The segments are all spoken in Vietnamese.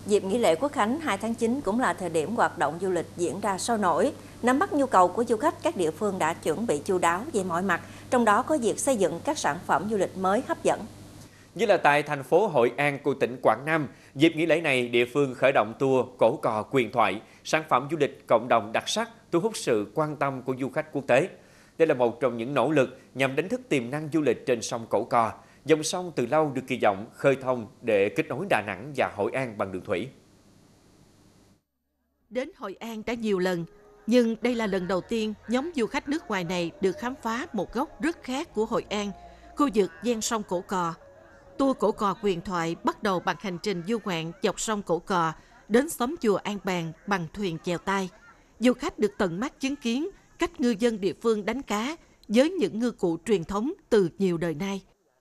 Dịp nghỉ lễ Quốc khánh 2 tháng 9 cũng là thời điểm hoạt động du lịch diễn ra sôi nổi. Nắm bắt nhu cầu của du khách, các địa phương đã chuẩn bị chu đáo về mọi mặt, trong đó có việc xây dựng các sản phẩm du lịch mới hấp dẫn. Như là tại thành phố Hội An của tỉnh Quảng Nam, dịp nghỉ lễ này địa phương khởi động tour cổ cò huyền thoại, sản phẩm du lịch cộng đồng đặc sắc thu hút sự quan tâm của du khách quốc tế. Đây là một trong những nỗ lực nhằm đánh thức tiềm năng du lịch trên sông Cổ Cò, dòng sông từ lâu được kỳ vọng khơi thông để kết nối Đà Nẵng và Hội An bằng đường thủy. Đến Hội An đã nhiều lần, nhưng đây là lần đầu tiên nhóm du khách nước ngoài này được khám phá một góc rất khác của Hội An, khu vực ven sông Cổ Cò. Tour cổ cò huyền thoại bắt đầu bằng hành trình du ngoạn dọc sông Cổ Cò đến xóm chùa An Bàng bằng thuyền chèo tay. Du khách được tận mắt chứng kiến cách ngư dân địa phương đánh cá với những ngư cụ truyền thống từ nhiều đời nay.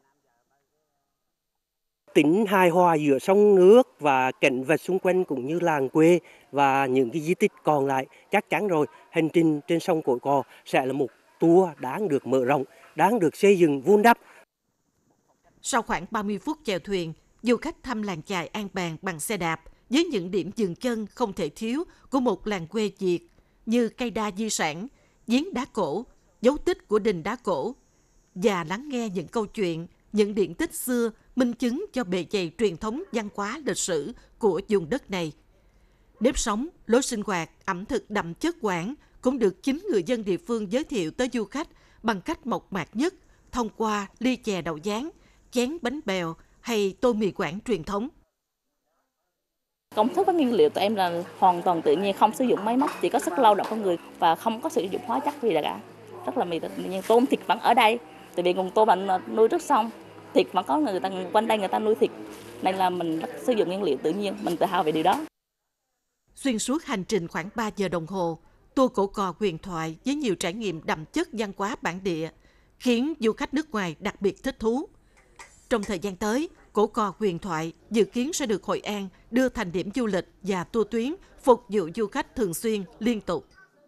Tính hài hòa giữa sông nước và cảnh vật xung quanh cũng như làng quê và những cái di tích còn lại, chắc chắn rồi hành trình trên sông Cổ Cò sẽ là một tour đáng được mở rộng, đáng được xây dựng vun đắp. Sau khoảng 30 phút chèo thuyền, du khách thăm làng chài An Bàng bằng xe đạp với những điểm dừng chân không thể thiếu của một làng quê Việt như cây đa di sản, giếng đá cổ, dấu tích của đình đá cổ và lắng nghe những câu chuyện, những điển tích xưa minh chứng cho bề dày truyền thống văn hóa lịch sử của vùng đất này. Nếp sống, lối sinh hoạt, ẩm thực đậm chất Quảng cũng được chính người dân địa phương giới thiệu tới du khách bằng cách mộc mạc nhất thông qua ly chè đậu giáng, chén bánh bèo hay tô mì Quảng truyền thống. Công thức với nguyên liệu tụi em là hoàn toàn tự nhiên, không sử dụng máy móc, chỉ có sức lao động con người và không có sử dụng hóa chất gì cả. Rất là mì tự nhiên, tôm thịt vẫn ở đây, tại vì nguồn tôm là nuôi trước sông, thịt vẫn có người ta quanh đây người ta nuôi thịt, nên là mình sử dụng nguyên liệu tự nhiên, mình tự hào về điều đó. Xuyên suốt hành trình khoảng 3 giờ đồng hồ, tour cổ cò huyền thoại với nhiều trải nghiệm đậm chất văn hóa bản địa khiến du khách nước ngoài đặc biệt thích thú. Trong thời gian tới, cổ cò huyền thoại dự kiến sẽ được Hội An đưa thành điểm du lịch và tour tuyến phục vụ du khách thường xuyên, liên tục.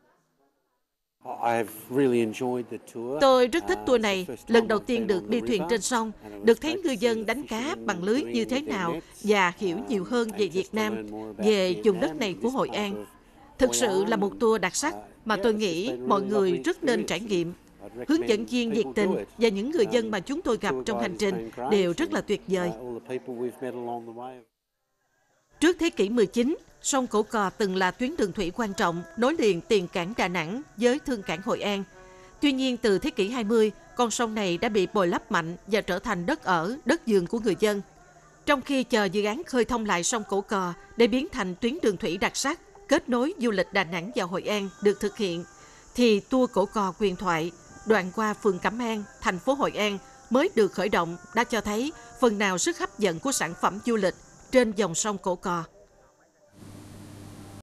Tôi rất thích tour này, lần đầu tiên được đi thuyền trên sông, được thấy ngư dân đánh cá bằng lưới như thế nào và hiểu nhiều hơn về Việt Nam, về vùng đất này của Hội An. Thực sự là một tour đặc sắc mà tôi nghĩ mọi người rất nên trải nghiệm. Hướng dẫn viên nhiệt tình và những người dân mà chúng tôi gặp trong hành trình đều rất là tuyệt vời. Trước thế kỷ 19, sông Cổ Cò từng là tuyến đường thủy quan trọng nối liền tiền cảng Đà Nẵng với thương cảng Hội An. Tuy nhiên, từ thế kỷ 20, con sông này đã bị bồi lấp mạnh và trở thành đất ở, đất vườn của người dân. Trong khi chờ dự án khơi thông lại sông Cổ Cò để biến thành tuyến đường thủy đặc sắc, kết nối du lịch Đà Nẵng và Hội An được thực hiện, thì tour cổ cò huyền thoại đoạn qua phường Cẩm An, thành phố Hội An mới được khởi động đã cho thấy phần nào sức hấp dẫn của sản phẩm du lịch trên dòng sông Cổ Cò.